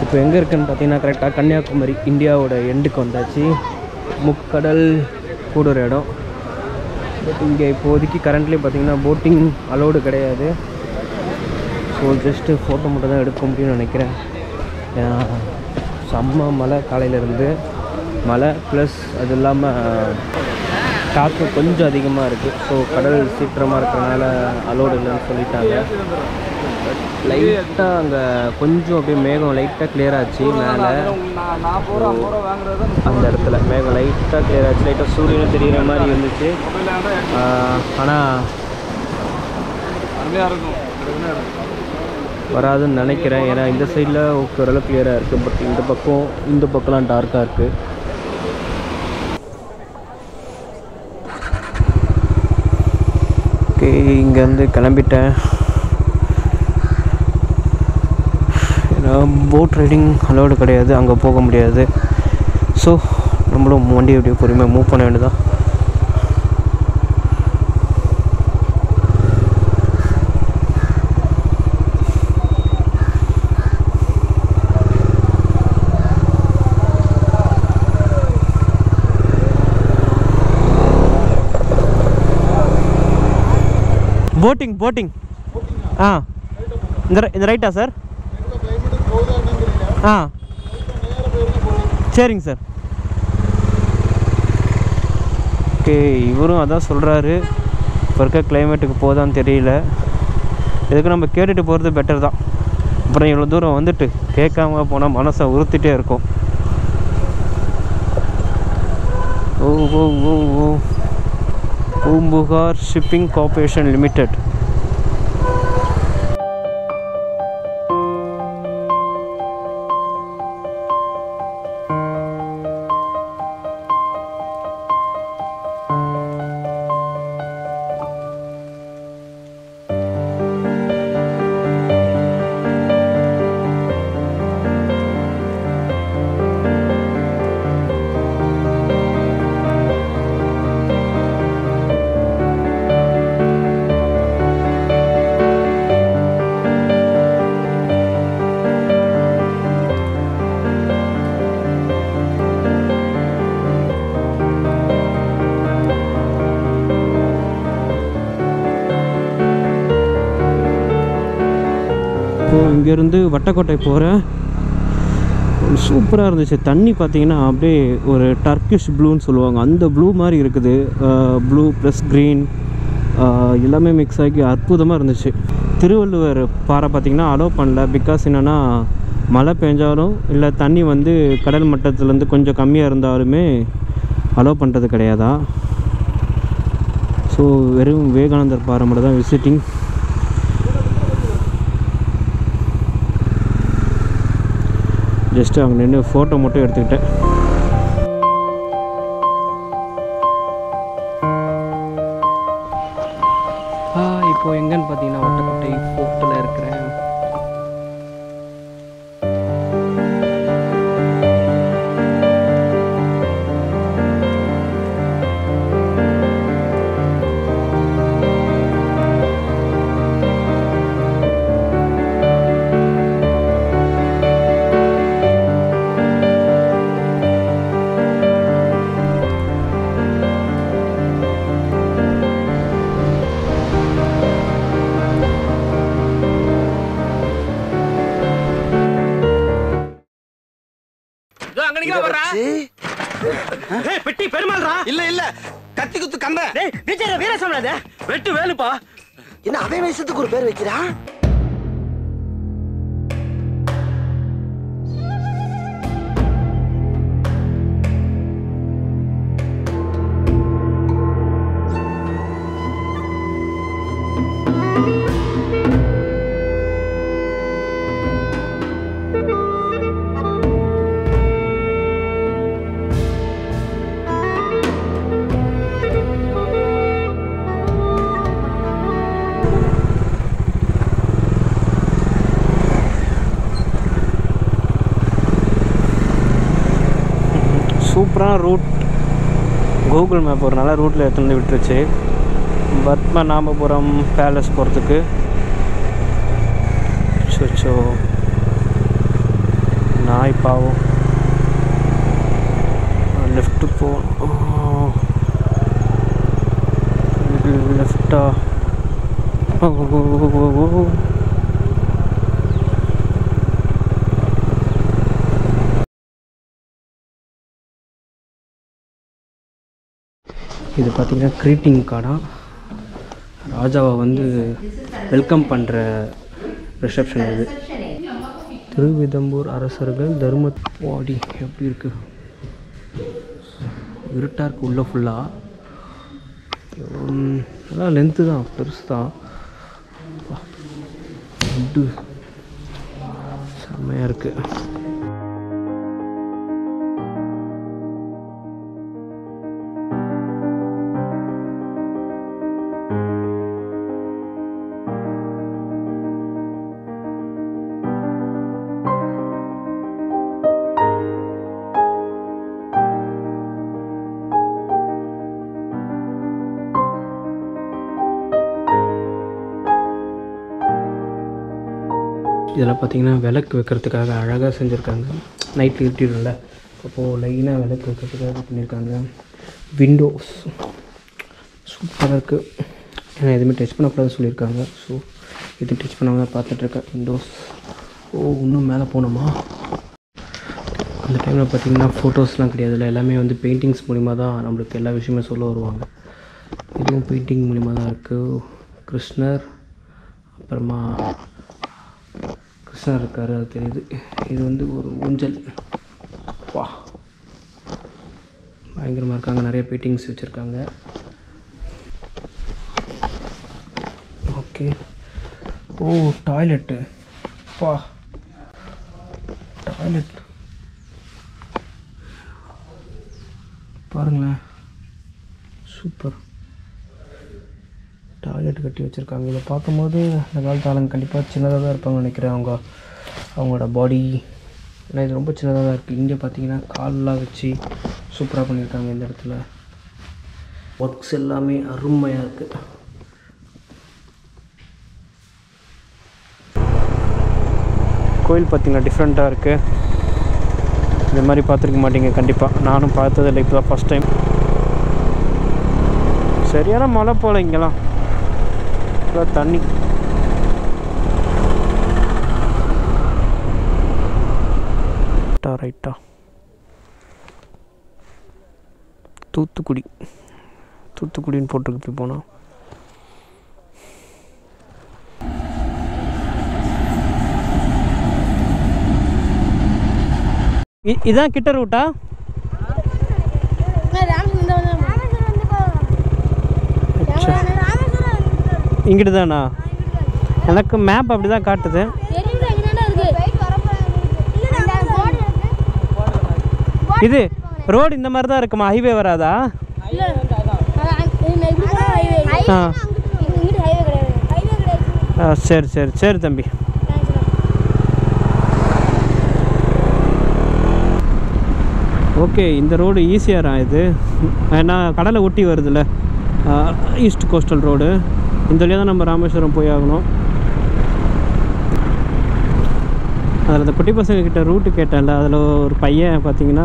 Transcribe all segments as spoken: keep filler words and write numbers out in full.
இப்போ எங்கே இருக்குன்னு பார்த்தீங்கன்னா கரெக்டாக கன்னியாகுமரி இந்தியாவோட எண்டுக்கு வந்தாச்சு. முக்கடல் கூடுற இடம். பட் இங்கே இப்போதைக்கு கரண்ட்லி பார்த்தீங்கன்னா போட்டிங் அலோடு கிடையாது. ஸோ ஜஸ்ட்டு ஃபோட்டோ மட்டும் தான் எடுக்க முடியும்னு நினைக்கிறேன். ஏன்னா செம்ம மழை, காலையிலேருந்து மழை ப்ளஸ் அது இல்லாமல் காற்று கொஞ்சம் அதிகமாக இருக்குது. ஸோ கடல் சீக்கிரமாக இருக்கிறனால அலோடு இல்லைன்னு சொல்லிட்டாங்க. லைட்டாக அங்கே கொஞ்சம் அப்படியே மேகம் லைட்டாக கிளியர் ஆச்சு. மேலே அந்த இடத்துல மேகம் லைட்டாக கிளியர் ஆச்சு. லைட்டாக சூரியனும் தெரிகிற மாதிரி இருந்துச்சு. ஆனால் வராதுன்னு நினைக்கிறேன். ஏன்னா இந்த சைடில் ஓரளவு கிளியராக இருக்குது. பட் இந்த பக்கம் இந்த பக்கம்லாம் டார்க்காக இருக்குது. ஓகே, இங்கேருந்து கிளம்பிட்டேன். ஏன்னா போட் ரைடிங் அலோடு கிடையாது, அங்கே போக முடியாது. ஸோ நம்மளும் வண்டி அப்படியே பொறுமையாக மூவ் பண்ண வேண்டியதான். போட்டிங் போட்டிங் ஆ இந்த இந்த ரைட்டா சார்? ஆ சரிங்க சார். ஓகே, இவரும் அதான் சொல்கிறாரு. இப்போ இருக்க கிளைமேட்டுக்கு போதான்னு தெரியல. இதுக்கு நம்ம கேட்டுட்டு போகிறது பெட்டர் தான். அப்புறம் இவ்வளோ தூரம் வந்துட்டு கேட்காம போனால் மனசை உறுத்திட்டே இருக்கும். ஓ ஓ ஓ ஓ பூம்புகார் ஷிப்பிங் கார்ப்பரேஷன் லிமிடெட். இப்போது இங்கேருந்து வட்டக்கோட்டை போகிறேன். சூப்பராக இருந்துச்சு. தண்ணி பார்த்தீங்கன்னா அப்படியே ஒரு டர்க்கிஷ் ப்ளூன்னு சொல்லுவாங்க, அந்த ப்ளூ மாதிரி இருக்குது. ப்ளூ ப்ளஸ் க்ரீன் எல்லாமே மிக்ஸ் ஆகி அற்புதமாக இருந்துச்சு. திருவள்ளுவர் பாறை பார்த்திங்கன்னா அலோவ் பண்ணல. பிகாஸ் என்னென்னா மழை பெஞ்சாலும் இல்லை தண்ணி வந்து கடல் மட்டத்துலேருந்து கொஞ்சம் கம்மியாக இருந்தாலுமே அலோவ் பண்ணுறது கிடையாதா. ஸோ வெறும் விவேகானந்தர் பாறை மட்டும் தான் விசிட்டிங். ஜஸ்ட்டு அங்கே நின்று ஃபோட்டோ மட்டும் எடுத்துக்கிட்டேன். இப்போது எங்கன்னு பார்த்தீங்கன்னா வட்டக்கோட்டை ஃபோர்ட்டில் இருக்கிறேன். பெட்டி பெருமாள்ரா. இல்ல இல்ல கத்தி குத்து கம்ப. டேய் டீச்சர் வீர சொன்னாதே வெட்டு வேலுப்பா. என்ன அவன் வயசுக்கு ஒரு பேர் வைக்கிறா? சூப்பரான ரூட். கூகுள் மேப் ஒரு நல்ல ரூட்டில் எடுத்துகிட்டு வந்து விட்டுருச்சு. பத்மநாபபுரம் பேலஸ் போகிறதுக்கு. சோ நாய் பாவம். லெஃப்ட்டு போகணும். லெஃப்டா? இது பார்த்திங்கன்னா க்ரீட்டிங் கார்டாக ராஜாவை வந்து வெல்கம் பண்ணுற ரிசப்ஷன். இது திருவிதம்பூர் அரசர்கள் தர்ம வாடி. எப்படி இருக்குது? இருட்டாக இருக்குது உள்ளே ஃபுல்லாக. நல்லா லென்த்து தான், பெருசு தான். ஃபுட்டு செம்மையாக இருக்குது. இதெல்லாம் பார்த்திங்கன்னா விளக்கு வைக்கிறதுக்காக அழகாக செஞ்சுருக்காங்க. நைட்டில் இருட்டிடும்ல, அப்போது லைனாக விளக்கு வைக்கிறதுக்காக பண்ணியிருக்காங்க. விண்டோஸ் சூப்பராக இருக்குது. ஏன்னா எதுவுமே டச் பண்ணக்கூடாதுன்னு சொல்லியிருக்காங்க. ஸோ எதுவும் டச் பண்ணாமல் தான் பார்த்துட்ருக்கேன். விண்டோஸ். ஓ, இன்னும் மேலே போகணுமா? அந்த டைமில் பார்த்திங்கன்னா ஃபோட்டோஸ்லாம் கிடையாது. இல்லை, எல்லாமே வந்து பெயிண்டிங்ஸ் மூலிமா தான் நம்மளுக்கு எல்லா விஷயமே சொல்ல வருவாங்க. இதுவும் பெயிண்டிங் மூலிமா தான் இருக்குது. கிருஷ்ணர், அப்புறமா கிருஷ்ணர் இருக்கார், அது தெரியுது. இது வந்து ஒரு ஊஞ்சல். வா, பயங்கரமாக இருக்காங்க. நிறைய பெயிண்டிங்ஸ் வச்சுருக்காங்க. ஓகே. ஓ, டாய்லெட்டு. வா, டாய்லெட் பாருங்களேன், சூப்பர். டாய்லெட் கட்டி வச்சுருக்காங்க. இதை பார்க்கும்போது அந்த காலத்து ஆளுங்க கண்டிப்பாக சின்னதாக தான் இருப்பாங்கன்னு நினைக்கிறேன். அவங்க அவங்களோட பாடி, ஏன்னா இது ரொம்ப சின்னதாக தான் இருக்குது. இங்கே பார்த்தீங்கன்னா கால்லாம் வச்சு சூப்பராக பண்ணியிருக்காங்க. இந்த இடத்துல ஒர்க்ஸ் எல்லாமே அருமையாக இருக்குது. கோயில் பார்த்திங்கன்னா டிஃப்ரெண்ட்டாக இருக்குது. இந்த மாதிரி பார்த்துருக்க மாட்டீங்க கண்டிப்பாக. நானும் பார்த்ததில்லை, இப்போ தான் ஃபஸ்ட் டைம். சரியான மழை போல் இங்கெல்லாம். தண்ணி ரைட்டா. தூத்துக்குடி, தூத்துக்குடின்னு போட்டிருக்கு. இப்படி போனால் இதான் கிட்ட ரூட்டா? இங்கிட்டு தானா? எனக்கு மேப் அப்படி தான் காட்டுது. இது ரோடு இந்த மாதிரி தான் இருக்குமா? ஹைவே வராதா? ஆ, சரி சரி சரி தம்பி. ஓகே, இந்த ரோடு ஈஸியாரா இது? ஏன்னா கடலை ஒட்டி வருதுல்ல, ஈஸ்ட் கோஸ்டல் ரோடு. இந்த வழியாக தான் நம்ம ராமேஸ்வரம் போய் ஆகணும். அதில் அந்த குட்டி பசங்கக்கிட்ட ரூட்டு கேட்டேன்ல, அதில் ஒரு பையன் பார்த்தீங்கன்னா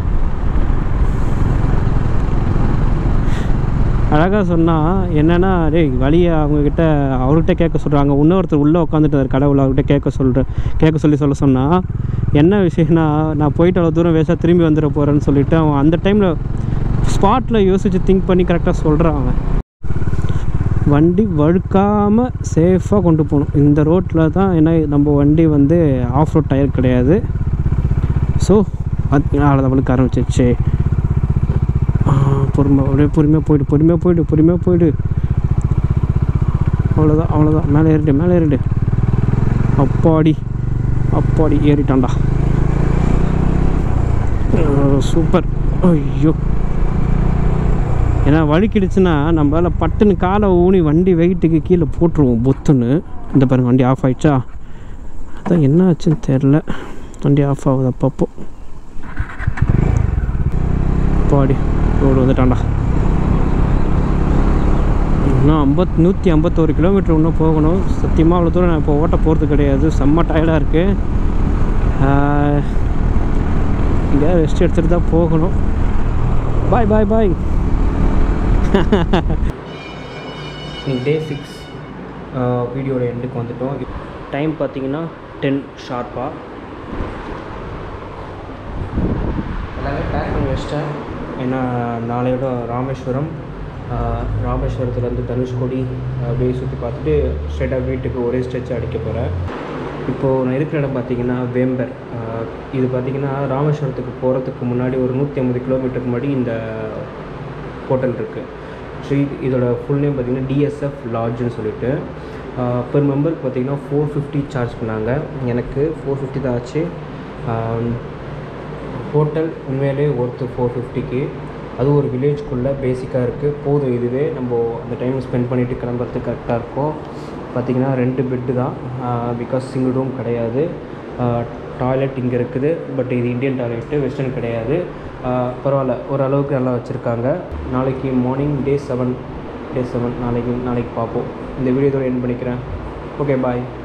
அழகாக சொன்னால் என்னென்னா, டேய் வழியை அவங்கக்கிட்ட அவர்கிட்ட கேட்க சொல்கிறாங்க. இன்னொருத்தர் உள்ளே உட்காந்துட்டு கடவுள் அவர்கிட்ட கேட்க சொல்கிற கேட்க சொல்லி சொல்ல சொன்னால் என்ன விஷயம்னா, நான் போயிட்டு அவ்வளோ தூரம் வேஸ்ட்டாக திரும்பி வந்துட போகிறேன்னு சொல்லிவிட்டு அவன் அந்த டைமில் ஸ்பாட்டில் யோசித்து திங்க் பண்ணி கரெக்டாக சொல்கிறான். அவன் வண்டி வழுக்காமல் சேஃபாக கொண்டு போகணும். இந்த ரோட்டில் தான், ஏன்னா நம்ம வண்டி வந்து ஆஃப் ரோட் டயர் கிடையாது. ஸோ பார்த்தீங்கன்னா அதை வழுக்க ஆரம்பிச்சிச்சு. பொறுமை, அப்படியே பொறுமையாக போய்டு பொறுமையாக போய்டு பொறுமையாக போய்டு அவ்வளோதான் அவ்வளோதான். மேலே ஏறிடு மேலே ஏறிடு. அப்பாடி அப்பாடி ஏறிட்டான்டா. சூப்பர். ஐயோ, ஏன்னா வழுக்கிடுச்சுன்னா நம்மளால் பட்டுன்னு காலை ஊனி வண்டி வெயிட்டுக்கு கீழே போட்டுருவோம் பொத்துன்னு. இந்த பாருங்க, வண்டி ஆஃப் ஆகிடுச்சா? அதான் என்ன ஆச்சுன்னு தெரில, வண்டி ஆஃப் ஆகுது அப்பப்போ. பாடி ரோடு வந்துட்டான்டா. இன்னும் ஐம்பத் நூற்றி ஐம்பத்தோரு கிலோமீட்டர் இன்னும் போகணும். சத்தியமாக அவ்வளோ தூரம் நான் இப்போ ஓட்ட போகிறது கிடையாது. செம்ம டயர்டாக இருக்குது. எங்கேயாவது ரெஸ்ட் எடுத்துகிட்டு தான் போகணும். பாய் பாய் பாய். இன்னைக்கு டே சிக்ஸ் வீடியோட எண்டுக்கு வந்துட்டோம். டைம் பார்த்தீங்கன்னா டென் ஷார்ப்பாக. எல்லாமே பேக் பண்ணி வச்சிட்டேன். ஏன்னா நாளையோட ராமேஸ்வரம், ராமேஸ்வரத்துலேருந்து தனுஷ்கோடி அப்படியே சுற்றி பார்த்துட்டு ஸ்ட்ரெயிட்டாக வீட்டுக்கு ஒரே ஸ்ட்ரெச் அடிக்க போகிறேன். இப்போது நான் இருக்கிற இடம் பார்த்திங்கன்னா வேம்பர். இது பார்த்திங்கன்னா ராமேஸ்வரத்துக்கு போகிறதுக்கு முன்னாடி ஒரு நூற்றி ஐம்பது கிலோமீட்டருக்கு முன்னாடி இந்த ஹோட்டல் இருக்குது. ஸோ இதோட ஃபுல் நேம் பார்த்திங்கன்னா டிஎஸ்எஃப் லாட்ஜுன்னு சொல்லிட்டு பெர் மெம்பருக்கு பார்த்திங்கன்னா ஃபோர் ஃபிஃப்டி சார்ஜ் பண்ணாங்க. எனக்கு ஃபோர் ஃபிஃப்டி தான் ஆச்சு. ஹோட்டல் உண்மையிலே ஒர்த்து ஃபோர் ஃபிஃப்டிக்கு. அது ஒரு வில்லேஜ்குள்ளே பேசிக்காக இருக்குது. போதும், இதுவே நம்ம அந்த டைம் ஸ்பெண்ட் பண்ணிவிட்டு கிளம்புறதுக்கு கரெக்டாக இருக்கும். பார்த்திங்கன்னா ரெண்டு பெட்டு தான், பிகாஸ் சிங்கிள் ரூம் கிடையாது. டாய்லெட் இங்கே இருக்குது, பட் இது இந்தியன் டாய்லெட்டு, வெஸ்டர்ன் கிடையாது. பரவாயில்ல, ஓரளவுக்கு நல்லா வச்சுருக்காங்க. நாளைக்கு morning day seven day seven நாளைக்கு நாளைக்கு பார்ப்போம். இந்த வீடியோதோடு எண்ட் பண்ணிக்கிறேன். Okay bye.